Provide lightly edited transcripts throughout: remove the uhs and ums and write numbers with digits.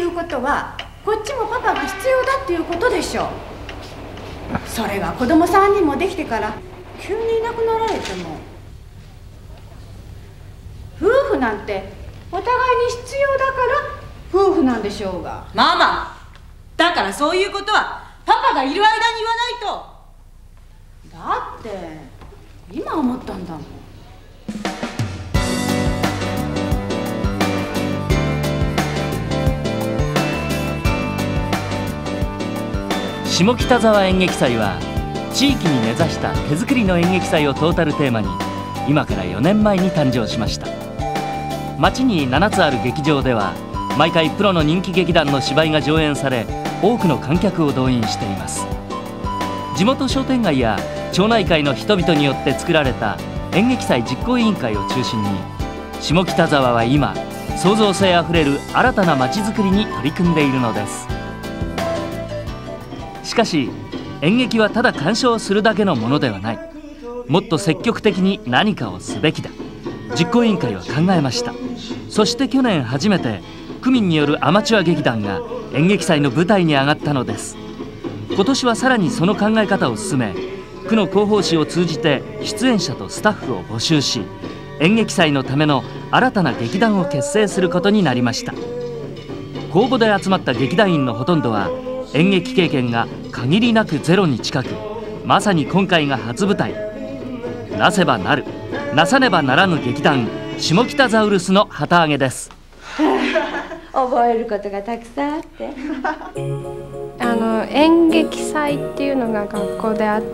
いうことはこっちもパパが必要だっていうことでしょう。それが子供3人もできてから急にいなくなられても、夫婦なんてお互いに必要だから夫婦なんでしょうが。 ママ、だからそういうことはパパがいる間に言わないと。 だって今思ったんだもん。 下北沢演劇祭は地域に根ざした手作りの演劇祭をトータルテーマに今から4年前に誕生しました。町に7つある劇場では毎回プロの人気劇団の芝居が上演され、多くの観客を動員しています。地元商店街や町内会の人々によって作られた演劇祭実行委員会を中心に、下北沢は今創造性あふれる新たな街づくりに取り組んでいるのです。しかし演劇はただ鑑賞するだけのものではない。もっと積極的に何かをすべきだ。実行委員会は考えました。そして去年初めて区民によるアマチュア劇団が演劇祭の舞台に上がったのです。今年はさらにその考え方を進め、区の広報誌を通じて出演者とスタッフを募集し、演劇祭のための新たな劇団を結成することになりました。公募で集まった劇団員のほとんどは演劇経験が限りなくゼロに近く、まさに今回が初舞台。なせばなる、なさねばならぬ劇団下北ザウルスの旗揚げです。 覚えることがたくさんあって演劇祭っていうのが学校であって、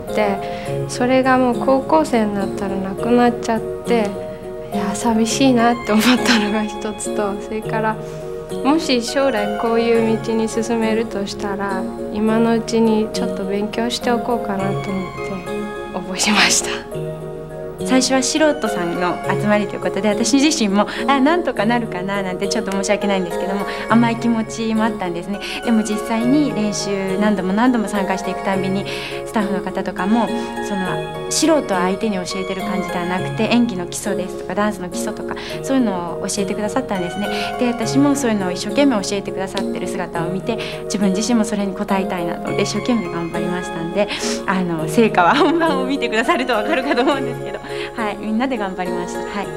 それがもう高校生になったらなくなっちゃって、いや寂しいなって思ったのが一つと、それからもし将来こういう道に進めるとしたら今のうちにちょっと勉強しておこうかなと思って応募しました。 最初は素人さんの集まりということで、私自身もなんとかなるかななんてちょっと申し訳ないんですけども、甘い気持ちもあったんですね。でも実際に練習何度も何度も参加していくたんびに、スタッフの方とかもその素人相手に教えてる感じではなくて、演技の基礎ですとかダンスの基礎とかそういうのを教えてくださったんですね。で私もそういうのを一生懸命教えてくださってる姿を見て、自分自身もそれに応えたいなと思って一生懸命頑張りましたんで、成果は本番を見てくださると分かるかと思うんですけど、はい、みんなで頑張りました。はい。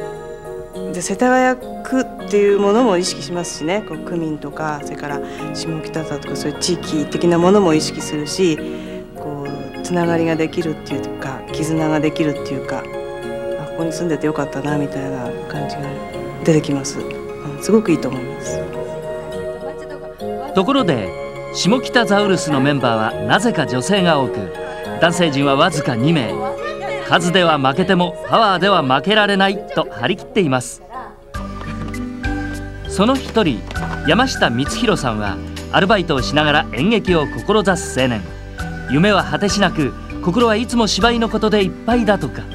で世田谷区っていうものも意識しますしね、こう区民とかそれから下北沢とかそういう地域的なものも意識するし、こうつながりができるっていうか絆ができるっていうか、ここに住んでてよかったなみたいな感じが出てきます。すごくいいと思います。 ところで下北ザウルスのメンバーはなぜか女性が多く、男性陣はわずか2名。数では負けてもパワーでは負けられないと張り切っています。その一人山下光弘さんはアルバイトをしながら演劇を志す青年。夢は果てしなく、心はいつも芝居のことでいっぱいだとか。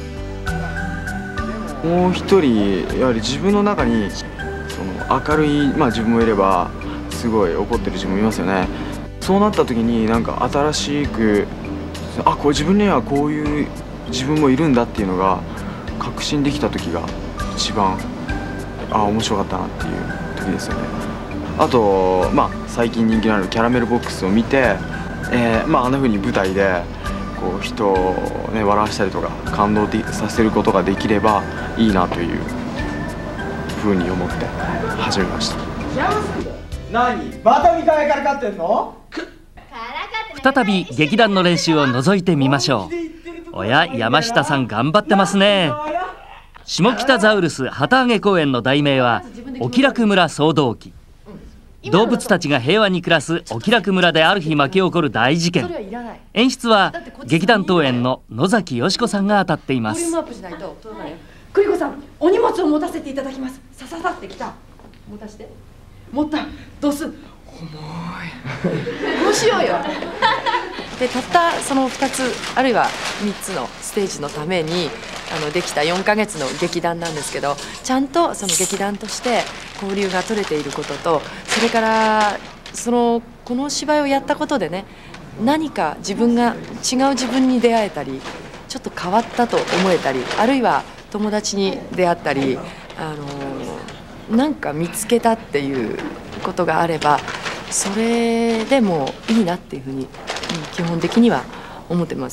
もう一人やはり自分の中にその明るい、自分もいればすごい怒ってる自分もいますよね。そうなった時になんか新しくこう自分にはこういう自分もいるんだっていうのが確信できた時が一番面白かったなっていう時ですよね。あと最近人気のあるキャラメルボックスを見て、あんな風に舞台でこう人をね笑わせたりとか感動させることができればいいなという風に思って始めました。 何また2回からかってんの？ 再び劇団の練習を覗いてみましょう。おや、山下さん頑張ってますね。下北ザウルス旗揚げ公演の題名はお気楽村総動記。動物たちが平和に暮らすお気楽村である日巻き起こる大事件。演出は劇団東園の野崎よし子さんが当たっています。 クリコさん、お荷物を持たせていただきます。さささってきた。持たして。持った。どうす。重い。こうしようよ。 でたったその2つあるいは3つのステージのためにできた4ヶ月の劇団なんですけど、ちゃんとその劇団として交流が取れていることと、それからこの芝居をやったことでね、何か自分が違う自分に出会えたり、ちょっと変わったと思えたり、あるいは友達に出会ったり、なんか見つけたっていうことがあればそれでもいいなっていうふうに、基本的には思ってます。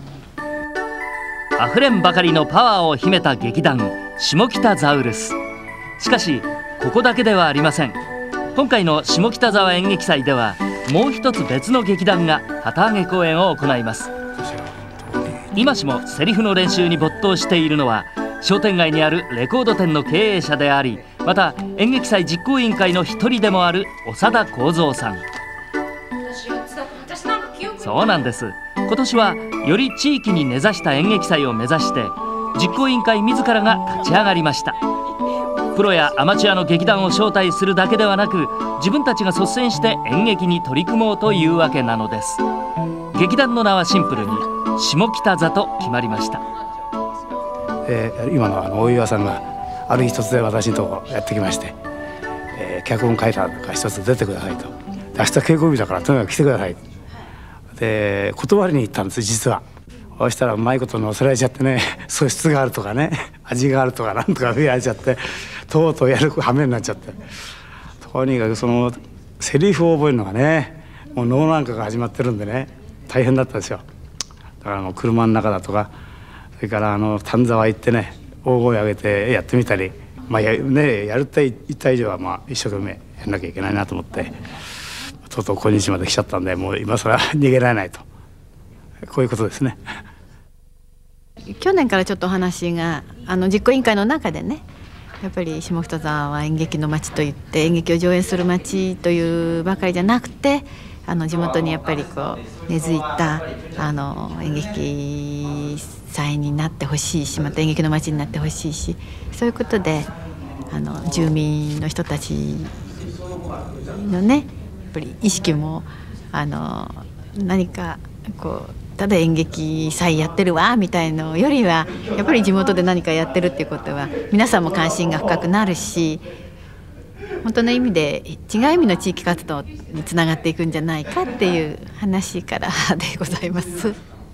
あふれんばかりのパワーを秘めた劇団下北ザウルス。しかしここだけではありません。今回の下北沢演劇祭ではもう一つ別の劇団が旗揚げ公演を行います。今しもセリフの練習に没頭しているのは商店街にあるレコード店の経営者であり、また演劇祭実行委員会の一人でもある長田幸三さん。そうなんです。今年はより地域に根ざした演劇祭を目指して実行委員会自らが立ち上がりました。プロやアマチュアの劇団を招待するだけではなく、自分たちが率先して演劇に取り組もうというわけなのです。劇団の名はシンプルに下北座と決まりました。 今の大岩さんがある日突然私のとこやってきまして、脚本書いたから一つ出てくださいと。明日稽古日だからとにかく来てください。で断りに行ったんです、実は。そうしたらうまいこと乗せられちゃってね、素質があるとかね、味があるとかなんとか増えられちゃって、とうとうやる羽目になっちゃって、とにかくそのセリフを覚えるのがね、もう脳なんかが始まってるんでね、大変だったですよ。だから車の中だとか、それから丹沢行ってね、大声上げてやってみたり、やるって言った以上は一生懸命やんなきゃいけないなと思って、とうとう今日まで来ちゃったんで、もう今更逃げられないと、こういうことですね。 去年からちょっとお話が実行委員会の中でね、やっぱり下北沢は演劇の街といって演劇を上演する街というばかりじゃなくて、地元にやっぱり根付いた演劇祭になってほしいし、また演劇の街になってほしいし、そういうことで住民の人たちのね、やっぱり意識も何かただ演劇祭やってるわみたいのよりは、やっぱり地元で何かやってるっていうことは皆さんも関心が深くなるし、本当の意味で違う意味の地域活動につながっていくんじゃないかっていう話からでございます。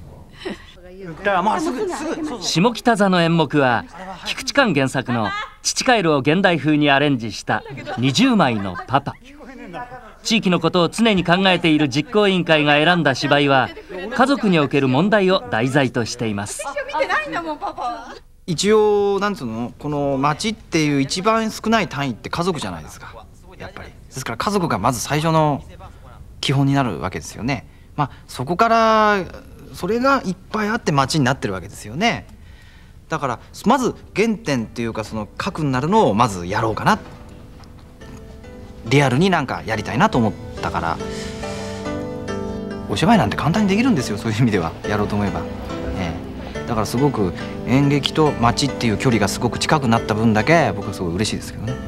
下北沢の演目は菊池寛原作の「父帰る」を現代風にアレンジした20枚のパパ。地域のことを常に考えている実行委員会が選んだ芝居は家族における問題を題材としています。 一応なんつうの、この町っていう一番少ない単位って家族じゃないですか、やっぱり。ですから家族がまず最初の基本になるわけですよね。そこからそれがいっぱいあって町になってるわけですよね。だからまず原点っていうか、その核になるのをまずやろうかな、リアルになんかやりたいなと思ったから。お芝居なんて簡単にできるんですよ、そういう意味では、やろうと思えば。だからすごく演劇と街っていう距離がすごく近くなった分だけ僕はすごい嬉しいですけどね。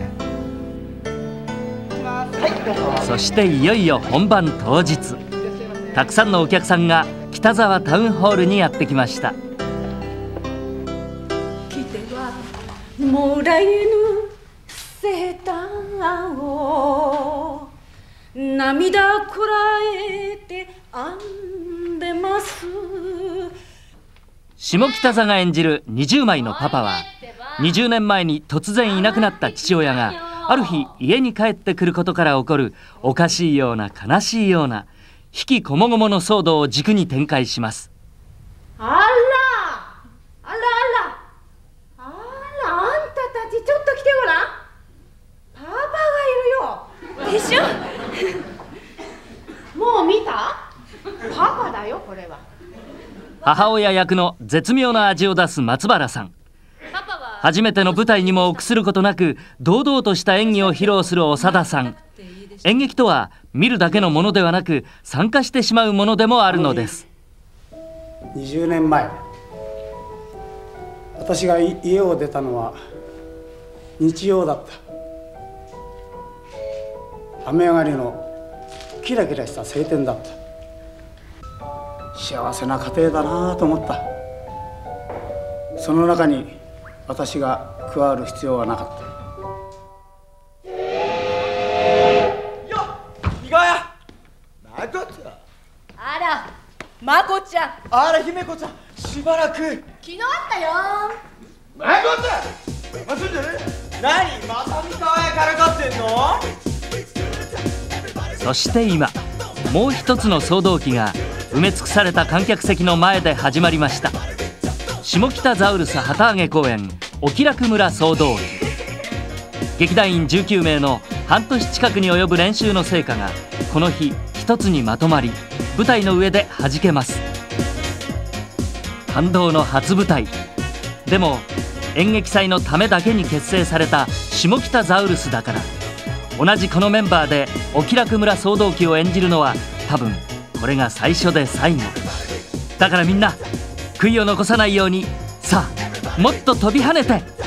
そしていよいよ本番当日、たくさんのお客さんが北沢タウンホールにやってきました。 来てはもらえぬセーターを涙こらえて編んでます。 下北沢が演じる20枚のパパは、20年前に突然いなくなった父親がある日家に帰ってくることから起こるおかしいような悲しいような悲喜こもごもの騒動を軸に展開します。 あらあんたたちちょっと来てごらん。パパがいるよ。でしょもう見た？パパだよこれは。 母親役の絶妙な味を出す松原さん。初めての舞台にも臆することなく堂々とした演技を披露する長田さん。演劇とは見るだけのものではなく参加してしまうものでもあるのです。 20年前、私が家を出たのは日曜だった。雨上がりのキラキラした晴天だった。幸せな家庭だなと思った。その中に私が加わる必要はなかった。 あら、まこちゃん。 あら、姫子ちゃん、しばらく。 昨日あったよ。 まこちゃん、何、また三河屋からかってんの？ そして今もう一つの総動機が埋め尽くされた観客席の前で始まりました。下北ザウルス旗揚げ公演お気楽村総動機。劇団員19名の半年近くに及ぶ練習の成果がこの日一つにまとまり舞台の上で弾けます。感動の初舞台でも演劇祭のためだけに結成された下北ザウルスだから、同じこのメンバーでお気楽村総動機を演じるのは多分これが最初で最後だから、みんな悔いを残さないようにさあもっと飛び跳ねて